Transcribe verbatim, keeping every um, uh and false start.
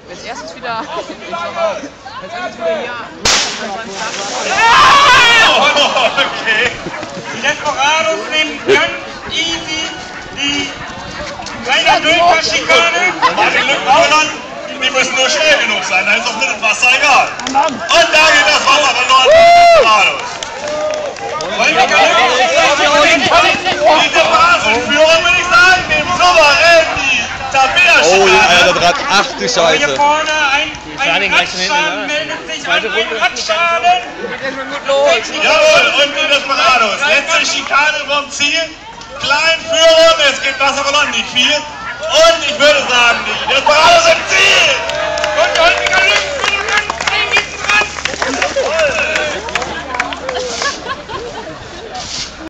Wenn es erstens wieder, wenn es erstens wieder hier oh, okay. Desperados nimmt ganz easy die kleine Dülper-Schikane. Martin Lückenholland, die müssen nur schnell genug sein, dann ist auch mit dem Wasser egal. Und da geht das Wasser verloren. Desperados. Wollen wir die Desperados-Führer, würde ich sagen, dem souverän die Tabea-Schikane. Oh, Alter, der Draht, ach du Scheiße. Hier vorne ein, ein Radschaden meldet sich an, ein Radschaden. Jawohl, und die Desperados. Letzte Schikane vom Ziel. Klein Führer, es geht Wasser verloren, nicht viel. Und ich würde sagen, die Desperados im Ziel. Und Holmiger Lücken, ganz eng hinten dran.